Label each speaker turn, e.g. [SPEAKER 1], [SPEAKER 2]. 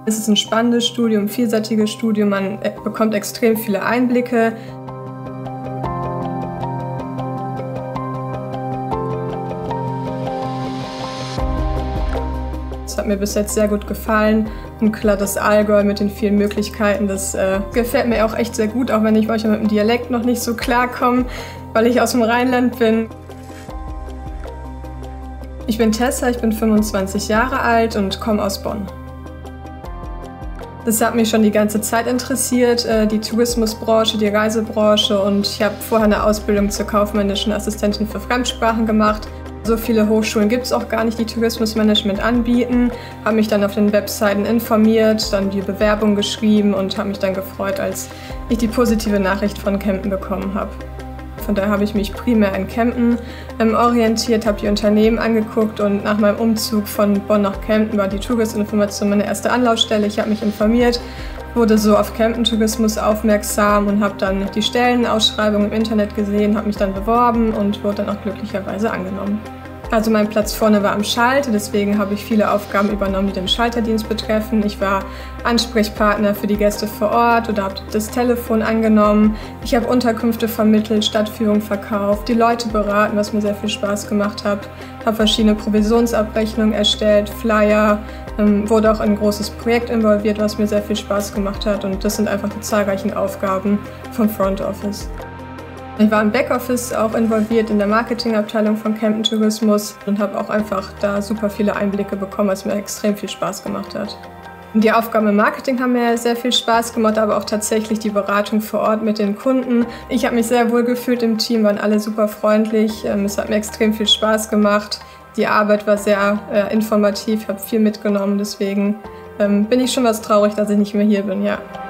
[SPEAKER 1] Es ist ein spannendes Studium, ein vielseitiges Studium, man bekommt extrem viele Einblicke. Es hat mir bis jetzt sehr gut gefallen. Und klar, das Allgäu mit den vielen Möglichkeiten, das gefällt mir auch echt sehr gut, auch wenn ich manchmal mit dem Dialekt noch nicht so klarkomme, weil ich aus dem Rheinland bin. Ich bin Tessa, ich bin 25 Jahre alt und komme aus Bonn. Das hat mich schon die ganze Zeit interessiert, die Tourismusbranche, die Reisebranche, und ich habe vorher eine Ausbildung zur kaufmännischen Assistentin für Fremdsprachen gemacht. So viele Hochschulen gibt es auch gar nicht, die Tourismusmanagement anbieten. Habe mich dann auf den Webseiten informiert, dann die Bewerbung geschrieben und habe mich dann gefreut, als ich die positive Nachricht von Kempten bekommen habe. Von daher habe ich mich primär in Kempten orientiert, habe die Unternehmen angeguckt, und nach meinem Umzug von Bonn nach Kempten war die Touristinformation meine erste Anlaufstelle. Ich habe mich informiert, wurde so auf Kempten Tourismus aufmerksam und habe dann die Stellenausschreibung im Internet gesehen, habe mich dann beworben und wurde dann auch glücklicherweise angenommen. Also mein Platz vorne war am Schalter, deswegen habe ich viele Aufgaben übernommen, die den Schalterdienst betreffen. Ich war Ansprechpartner für die Gäste vor Ort oder habe das Telefon angenommen. Ich habe Unterkünfte vermittelt, Stadtführung verkauft, die Leute beraten, was mir sehr viel Spaß gemacht hat. Habe verschiedene Provisionsabrechnungen erstellt, Flyer, wurde auch in ein großes Projekt involviert, was mir sehr viel Spaß gemacht hat, und das sind einfach die zahlreichen Aufgaben vom Front Office. Ich war im Backoffice auch involviert in der Marketingabteilung von Kempten Tourismus und habe auch einfach da super viele Einblicke bekommen, was mir extrem viel Spaß gemacht hat. Die Aufgaben im Marketing haben mir sehr viel Spaß gemacht, aber auch tatsächlich die Beratung vor Ort mit den Kunden. Ich habe mich sehr wohl gefühlt im Team, waren alle super freundlich. Es hat mir extrem viel Spaß gemacht. Die Arbeit war sehr informativ, habe viel mitgenommen, deswegen bin ich schon was traurig, dass ich nicht mehr hier bin, ja.